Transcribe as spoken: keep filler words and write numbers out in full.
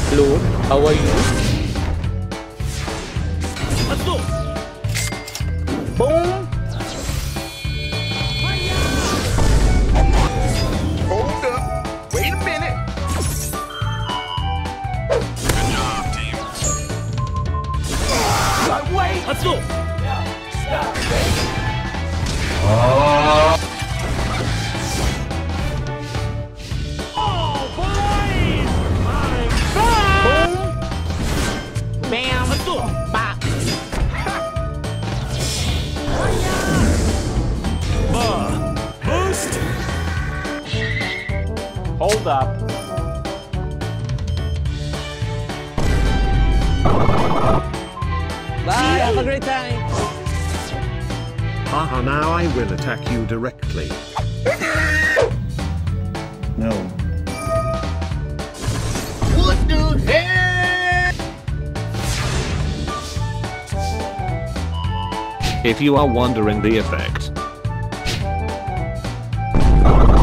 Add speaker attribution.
Speaker 1: Lord, how are you?
Speaker 2: Let's go!
Speaker 1: Boom!
Speaker 3: Hold up. Wait a minute.
Speaker 2: Good job, team.
Speaker 3: But wait.
Speaker 2: Let's go!
Speaker 3: Stop.
Speaker 2: Oh, boys! I'm back!
Speaker 1: Boom! Bam!
Speaker 2: Let's go!
Speaker 1: Bop!
Speaker 2: Uh, boost!
Speaker 1: Hold up. Bye, have a great time.
Speaker 4: Haha, now I will attack you directly.
Speaker 5: No.
Speaker 3: What the hell?
Speaker 4: If you are wondering the effect.